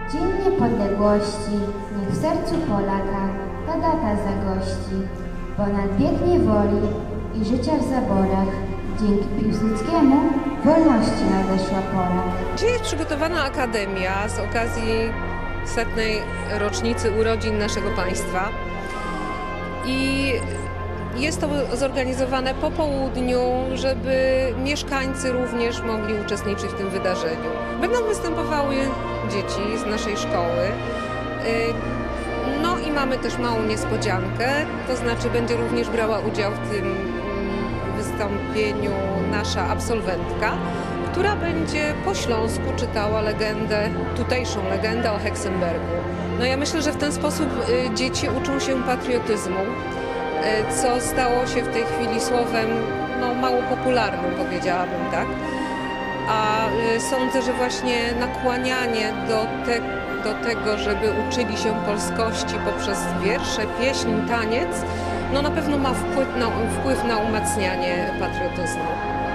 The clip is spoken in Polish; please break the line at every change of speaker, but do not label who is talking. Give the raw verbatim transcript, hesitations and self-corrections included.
Dzień Niepodległości, niech w sercu Polaka ta data zagości, bo nad wiek niewoli i życia w zaborach, dzięki Piłsudskiemu, wolności nadeszła pora.
Dzisiaj jest przygotowana akademia z okazji setnej rocznicy urodzin naszego państwa i jest to zorganizowane po południu, żeby mieszkańcy również mogli uczestniczyć w tym wydarzeniu. Będą występowały dzieci z naszej szkoły. No i mamy też małą niespodziankę, to znaczy będzie również brała udział w tym wystąpieniu nasza absolwentka, która będzie po śląsku czytała legendę, tutejszą legendę o Heksenbergu. No ja myślę, że w ten sposób dzieci uczą się patriotyzmu, co stało się w tej chwili słowem no, mało popularnym, powiedziałabym, tak? A sądzę, że właśnie nakłanianie do, te, do tego, żeby uczyli się polskości poprzez wiersze, pieśń, taniec, no na pewno ma wpływ na, wpływ na umacnianie patriotyzmu.